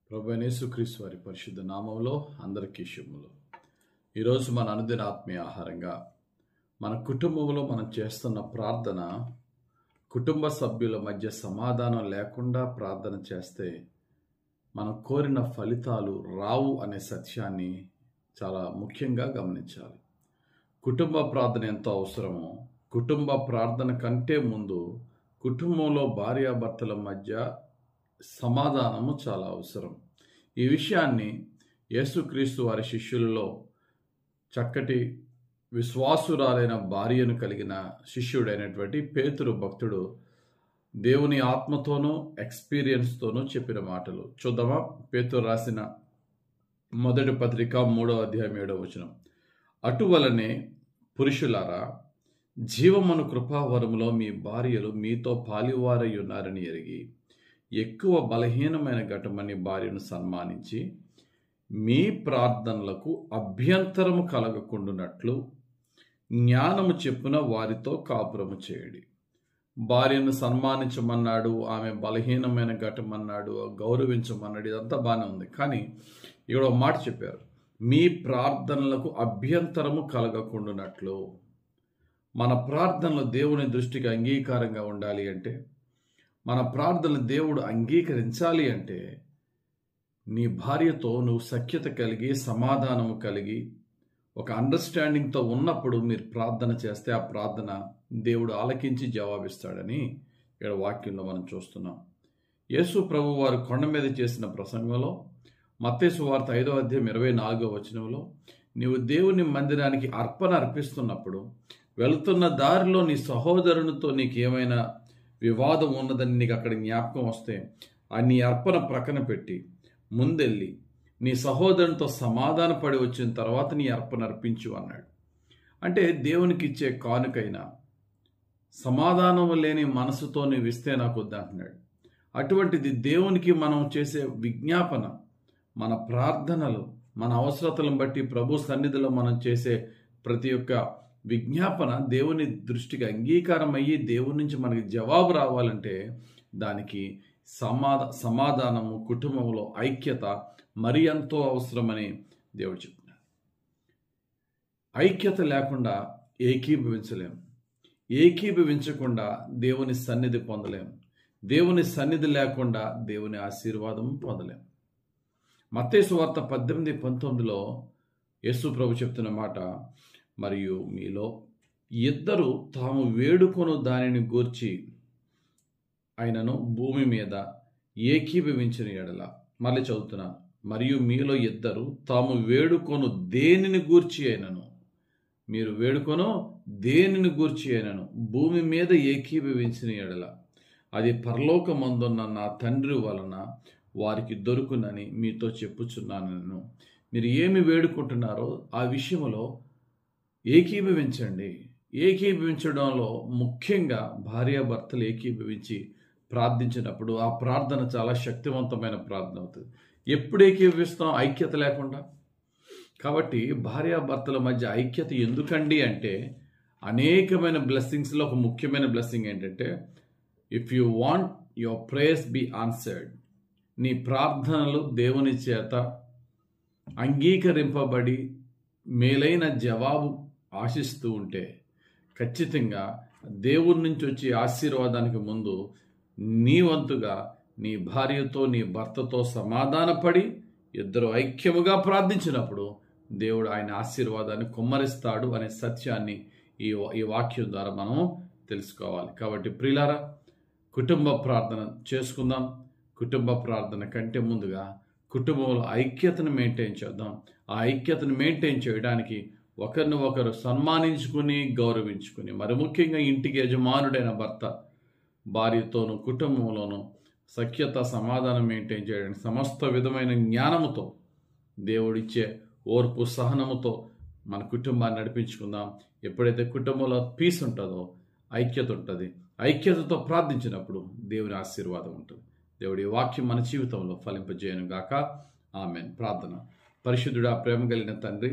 ప్రభువైన యేసుక్రీస్తు వారి పరిశుద్ధ నామములో అందరికీ శుభములు. ఈరోజు మన అనుదిన ఆత్మీయ ఆహారంగా మన కుటుంబంలో మనం చేస్తున్న ప్రార్థన, కుటుంబ సభ్యుల మధ్య సమాధానం లేకుండా ప్రార్థన చేస్తే మనం కోరిన ఫలితాలు రావు అనే సత్యాన్ని చాలా ముఖ్యంగా గమనించాలి. కుటుంబ ప్రార్థన ఎంతో అవసరమో, కుటుంబ ప్రార్థన కంటే ముందు కుటుంబంలో భార్యాభర్తల మధ్య సమాధానము చాలా అవసరం. ఈ విషయాన్ని యేసుక్రీస్తు వారి శిష్యులలో చక్కటి విశ్వాసురాలైన భార్యను కలిగిన శిష్యుడైనటువంటి పేతురు భక్తుడు దేవుని ఆత్మతోనూ ఎక్స్పీరియన్స్తోనూ చెప్పిన మాటలు చూద్దామా? పేతురు రాసిన మొదటి పత్రిక 3వ అధ్యాయం 7వ వచనం. అటువలనే పురుషులారా, జీవమను కృపావరములో మీ భార్యలు మీతో పాలివారై ఉన్నారని ఎరిగి ఎక్కువ బలహీనమైన ఘటమని భార్యను సన్మానించి మీ ప్రార్థనలకు అభ్యంతరము కలగకుండునట్లు జ్ఞానము చెప్పున వారితో కాపురము చేయడి. భార్యను సన్మానించమన్నాడు, ఆమె బలహీనమైన ఘటమన్నాడు, గౌరవించమన్నాడు, ఇదంతా బాగానే ఉంది. కానీ ఇక్కడ ఒక మాట చెప్పారు, మీ ప్రార్థనలకు అభ్యంతరము కలగకుండునట్లు. మన ప్రార్థనలు దేవుని దృష్టికి అంగీకారంగా ఉండాలి అంటే, మన ప్రార్థనలు దేవుడు అంగీకరించాలి అంటే, నీ భార్యతో నువ్వు సఖ్యత కలిగి సమాధానము కలిగి ఒక అండర్స్టాండింగ్తో ఉన్నప్పుడు మీరు ప్రార్థన చేస్తే ఆ ప్రార్థన దేవుడు ఆలకించి జవాబిస్తాడని ఇక్కడ వాక్యంలో మనం చూస్తున్నాం. యేసు ప్రభు వారు కొండ మీద చేసిన ప్రసంగంలో మత్తయి సువార్త 5వ అధ్యాయం 24వ వచనంలో, నీవు దేవుని మందిరానికి అర్పణ అర్పిస్తున్నప్పుడు వెళుతున్న దారిలో నీ సహోదరునితో నీకు ఏమైనా వివాదం ఉన్నదని నీకు అక్కడ జ్ఞాపకం వస్తే ఆ నీ అర్పణ ప్రక్కన పెట్టి ముందెళ్ళి నీ సహోదరునితో సమాధాన పడి వచ్చిన తర్వాత నీ అర్పణ అర్పించు అన్నాడు. అంటే దేవునికి ఇచ్చే కానుకైనా సమాధానం లేని మనసుతో నీవు ఇస్తే నాకు వద్దంటున్నాడు. అటువంటిది దేవునికి మనం చేసే విజ్ఞాపన, మన ప్రార్థనలు, మన అవసరతలను బట్టి ప్రభు సన్నిధిలో మనం చేసే ప్రతి ఒక్క విజ్ఞాపన దేవుని దృష్టికి అంగీకారం అయ్యి దేవుని నుంచి మనకి జవాబు రావాలంటే దానికి సమాధానము, కుటుంబంలో ఐక్యత మరి ఎంతో అవసరమని దేవుడు చెప్తున్నాడు. ఐక్యత లేకుండా ఏకీభవించలేం, ఏకీభవించకుండా దేవుని సన్నిధి పొందలేం, దేవుని సన్నిధి లేకుండా దేవుని ఆశీర్వాదం పొందలేం. మత్తయి సువార్త 18:19లో యేసు ప్రభు చెప్తున్న మాట, మరియు మీలో ఇద్దరు తాము వేడుకొను దానిని గూర్చి ఆయనను భూమి మీద ఏకీభవించిన ఎడల, మళ్ళీ చదువుతున్నాను, మరియు మీలో ఇద్దరు తాము వేడుకొను దేనిని గూర్చి అయినను, మీరు వేడుకొను దేనిని గూర్చి అయినను భూమి మీద ఏకీభవించిన ఎడల అది పరలోకమందున్న నా తండ్రి వలన వారికి దొరుకునని మీతో చెప్పుచున్నాను. మీరు ఏమి వేడుకుంటున్నారో ఆ విషయంలో ఏకీభవించండి. ఏకీభవించడంలో ముఖ్యంగా భార్యాభర్తలు ఏకీభవించి ప్రార్థించినప్పుడు ఆ ప్రార్థన చాలా శక్తివంతమైన ప్రార్థన అవుతుంది. ఎప్పుడు ఏకీభవిస్తాం? ఐక్యత లేకుండా. కాబట్టి భార్యాభర్తల మధ్య ఐక్యత ఎందుకండి అంటే, అనేకమైన బ్లెస్సింగ్స్లో ఒక ముఖ్యమైన బ్లెస్సింగ్ ఏంటంటే, if you want your prayers be answered, నీ ప్రార్థనలు దేవుని చేత అంగీకరింపబడి మేలైన జవాబు ఆశిస్తూ ఉంటే ఖచ్చితంగా దేవుడి నుంచి వచ్చే ఆశీర్వాదానికి ముందు నీ వంతుగా నీ భార్యతో, నీ భర్తతో సమాధానపడి ఇద్దరు ఐక్యముగా ప్రార్థించినప్పుడు దేవుడు ఆయన ఆశీర్వాదాన్ని కుమ్మరిస్తాడు అనే సత్యాన్ని ఈ వాక్యం ద్వారా మనం తెలుసుకోవాలి. కాబట్టి ప్రియులారా, కుటుంబ ప్రార్థన చేసుకుందాం. కుటుంబ ప్రార్థన కంటే ముందుగా కుటుంబంలో ఐక్యతను మెయింటైన్ చేద్దాం. ఆ ఐక్యతను మెయింటైన్ చేయడానికి ఒకరిని ఒకరు సన్మానించుకుని, గౌరవించుకుని, మరి ముఖ్యంగా ఇంటికి యజమానుడైన భర్త భార్యతోనూ కుటుంబంలోనూ సఖ్యత, సమాధానం మెయింటైన్ చేయడానికి సమస్త విధమైన జ్ఞానముతో, దేవుడిచ్చే ఓర్పు, సహనముతో మన కుటుంబాన్ని నడిపించుకుందాం. ఎప్పుడైతే కుటుంబంలో పీస్ ఉంటుందో ఐక్యత ఉంటుంది. ఐక్యతతో ప్రార్థించినప్పుడు దేవుని ఆశీర్వాదం ఉంటుంది. దేవుడి వాక్యం మన జీవితంలో ఫలింపజేయను గాక. ఆమేన్. ప్రార్థన. పరిశుద్ధుడా, ప్రేమ కలిగిన తండ్రి,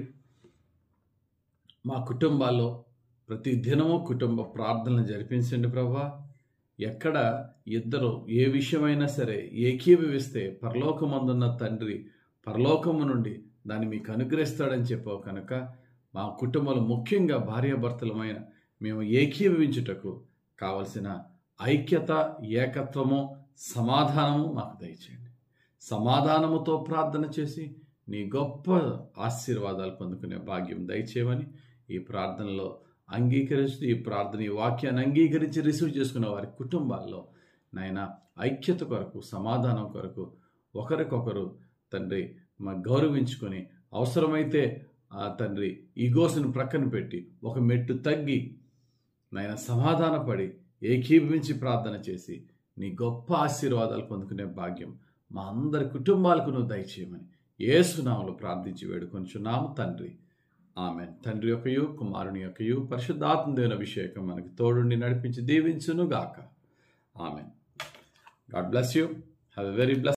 మా కుటుంబాల్లో ప్రతి దినము కుటుంబ ప్రార్థనలు జరిపించండి ప్రభువా. ఎక్కడ ఇద్దరు ఏ విషయమైనా సరే ఏకీభవిస్తే పరలోకమందున్న తండ్రి పరలోకము నుండి దాన్ని మీకు అనుగ్రహిస్తాడని చెప్పావు కనుక మా కుటుంబంలో ముఖ్యంగా భార్యాభర్తలమైన మేము ఏకీభవించుటకు కావలసిన ఐక్యత, ఏకత్వము, సమాధానము మాకు దయచేయండి. సమాధానముతో ప్రార్థన చేసి నీ గొప్ప ఆశీర్వాదాలు పొందుకునే భాగ్యం దయచేయమని ఈ ప్రార్థనలో అంగీకరిస్తూ ఈ ప్రార్థన ఈ వాక్యాన్ని అంగీకరించి రిసీవ్ చేసుకున్న వారి కుటుంబాల్లో నాయన ఐక్యత కొరకు, సమాధానం కొరకు ఒకరికొకరు తండ్రి గౌరవించుకొని అవసరమైతే తండ్రి ఈగోస్ను ప్రక్కన పెట్టి ఒక మెట్టు తగ్గి నాయన సమాధానపడి ఏకీభవించి ప్రార్థన చేసి నీ గొప్ప ఆశీర్వాదాలు పొందుకునే భాగ్యం మా అందరి కుటుంబాలకు నువ్వు దయచేయమని యేసు నామములో ప్రార్థించి వేడుకొంచున్నాము తండ్రి. ఆమెన్. తండ్రి యొక్కయు, కుమారుని యొక్కయు, పరిశుద్ధాత్మ దేవుని అభిషేకం మనకి తోడుండి నడిపించి దీవించును గాక. Amen. God bless you. Have a very bless